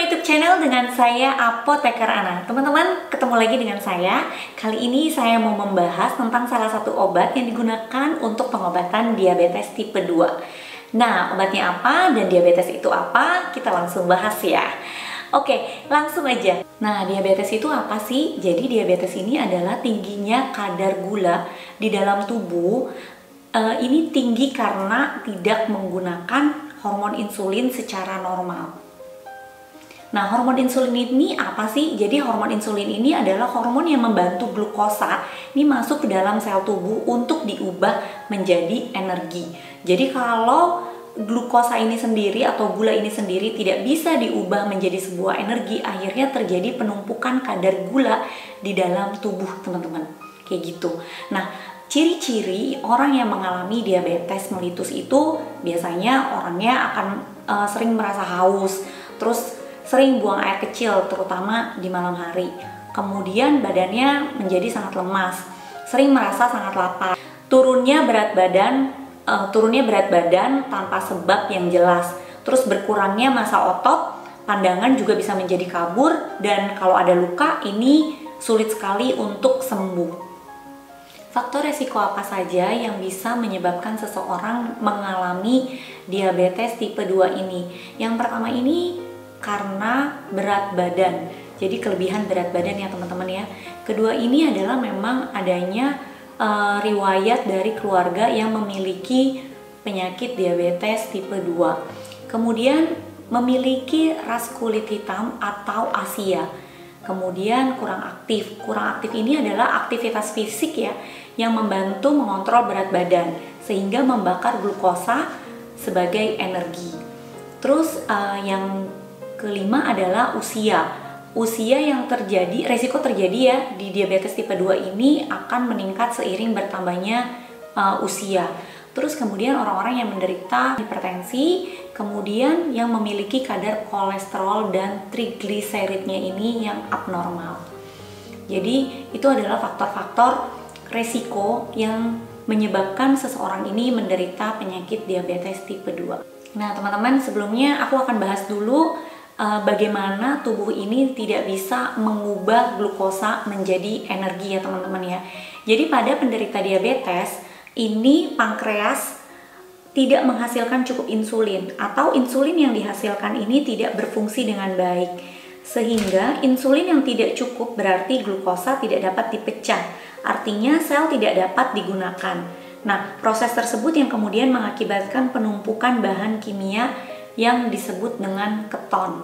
my YouTube channel dengan saya Apoteker Ana. Teman-teman, ketemu lagi dengan saya. Kali ini saya mau membahas tentang salah satu obat yang digunakan untuk pengobatan diabetes tipe 2. Nah, obatnya apa dan diabetes itu apa? Kita langsung bahas ya. Oke, langsung aja. Nah, diabetes itu apa sih? Jadi diabetes ini adalah tingginya kadar gula di dalam tubuh. Ini tinggi karena tidak menggunakan hormon insulin secara normal. Nah, hormon insulin ini apa sih? Jadi hormon insulin ini adalah hormon yang membantu glukosa ini masuk ke dalam sel tubuh untuk diubah menjadi energi. Jadi kalau glukosa ini sendiri atau gula ini sendiri tidak bisa diubah menjadi sebuah energi, akhirnya terjadi penumpukan kadar gula di dalam tubuh, teman-teman. Kayak gitu. Nah, ciri-ciri orang yang mengalami diabetes mellitus itu biasanya orangnya akan sering merasa haus, terus sering buang air kecil, terutama di malam hari. Kemudian badannya menjadi sangat lemas, sering merasa sangat lapar. Turunnya berat badan tanpa sebab yang jelas. Terus berkurangnya massa otot, pandangan juga bisa menjadi kabur, dan kalau ada luka ini sulit sekali untuk sembuh. Faktor resiko apa saja yang bisa menyebabkan seseorang mengalami diabetes tipe 2 ini? Yang pertama ini karena berat badan. Jadi kelebihan berat badan ya teman-teman ya. Kedua ini adalah memang adanya riwayat dari keluarga yang memiliki penyakit diabetes tipe 2. Kemudian memiliki ras kulit hitam atau Asia. Kemudian kurang aktif. Kurang aktif ini adalah aktivitas fisik ya yang membantu mengontrol berat badan sehingga membakar glukosa sebagai energi. Terus yang kelima adalah usia. Usia yang terjadi, resiko terjadi ya di diabetes tipe 2 ini akan meningkat seiring bertambahnya usia. Terus kemudian orang-orang yang menderita hipertensi, kemudian yang memiliki kadar kolesterol dan trigliseridnya ini yang abnormal. Jadi itu adalah faktor-faktor resiko yang menyebabkan seseorang ini menderita penyakit diabetes tipe 2. Nah teman-teman, sebelumnya aku akan bahas dulu bagaimana tubuh ini tidak bisa mengubah glukosa menjadi energi ya teman-teman ya. Jadi pada penderita diabetes ini pankreas tidak menghasilkan cukup insulin, atau insulin yang dihasilkan ini tidak berfungsi dengan baik, sehingga insulin yang tidak cukup berarti glukosa tidak dapat dipecah, artinya sel tidak dapat digunakan. Nah, proses tersebut yang kemudian mengakibatkan penumpukan bahan kimia yang disebut dengan keton.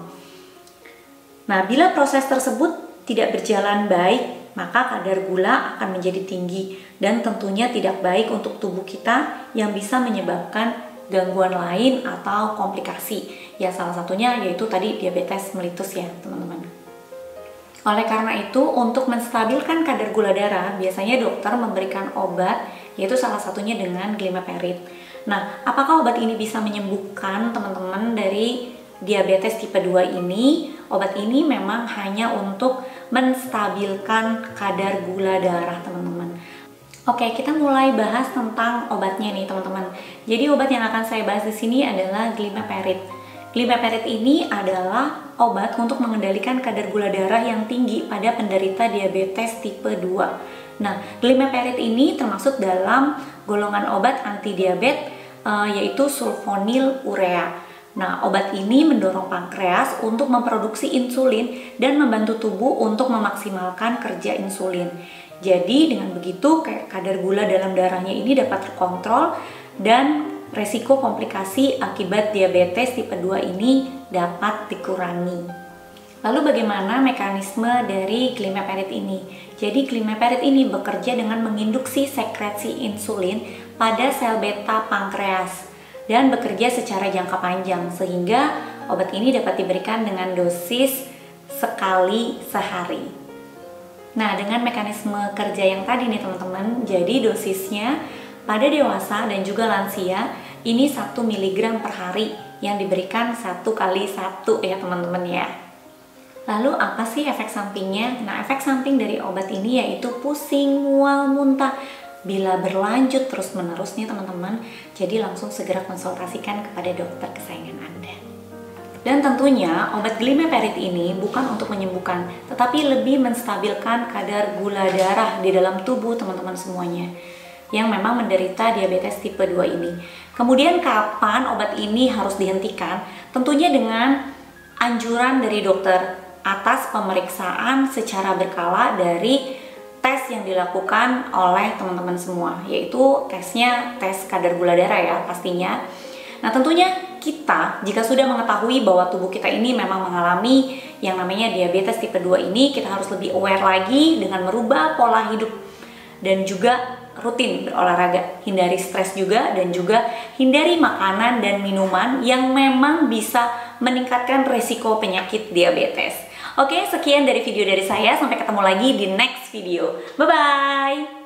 Nah, bila proses tersebut tidak berjalan baik, maka kadar gula akan menjadi tinggi dan tentunya tidak baik untuk tubuh kita yang bisa menyebabkan gangguan lain atau komplikasi. Ya, salah satunya yaitu tadi diabetes mellitus ya, teman-teman. Oleh karena itu, untuk menstabilkan kadar gula darah, biasanya dokter memberikan obat, yaitu salah satunya dengan glimeperid. Nah, apakah obat ini bisa menyembuhkan teman-teman dari diabetes tipe 2 ini? Obat ini memang hanya untuk menstabilkan kadar gula darah, teman-teman. Oke, kita mulai bahas tentang obatnya nih, teman-teman. Jadi obat yang akan saya bahas di sini adalah glimeperid. Glimeperid ini adalah obat untuk mengendalikan kadar gula darah yang tinggi pada penderita diabetes tipe 2. Nah, glimeperid ini termasuk dalam golongan obat anti-diabetes yaitu sulfonyl urea. Nah, obat ini mendorong pankreas untuk memproduksi insulin dan membantu tubuh untuk memaksimalkan kerja insulin. Jadi dengan begitu kadar gula dalam darahnya ini dapat terkontrol dan resiko komplikasi akibat diabetes tipe 2 ini dapat dikurangi. Lalu bagaimana mekanisme dari glimeperid ini? Jadi glimeperid ini bekerja dengan menginduksi sekresi insulin pada sel beta pankreas dan bekerja secara jangka panjang sehingga obat ini dapat diberikan dengan dosis sekali sehari. Nah, dengan mekanisme kerja yang tadi nih teman-teman, jadi dosisnya pada dewasa dan juga lansia ini 1 mg per hari yang diberikan 1 kali 1 ya teman-teman ya. Lalu apa sih efek sampingnya? Nah, efek samping dari obat ini yaitu pusing, mual, muntah. Bila berlanjut terus-menerus nih teman-teman, jadi langsung segera konsultasikan kepada dokter kesayangan Anda. Dan tentunya obat glimeperid ini bukan untuk menyembuhkan, tetapi lebih menstabilkan kadar gula darah di dalam tubuh teman-teman semuanya yang memang menderita diabetes tipe 2 ini. Kemudian kapan obat ini harus dihentikan? Tentunya dengan anjuran dari dokter atas pemeriksaan secara berkala dari tes yang dilakukan oleh teman-teman semua, yaitu tes kadar gula darah ya pastinya. Nah tentunya kita jika sudah mengetahui bahwa tubuh kita ini memang mengalami yang namanya diabetes tipe 2 ini, kita harus lebih aware lagi dengan merubah pola hidup dan juga rutin berolahraga, hindari stres juga, dan juga hindari makanan dan minuman yang memang bisa meningkatkan resiko penyakit diabetes. Oke, sekian dari video dari saya, sampai ketemu lagi di next video. Bye bye.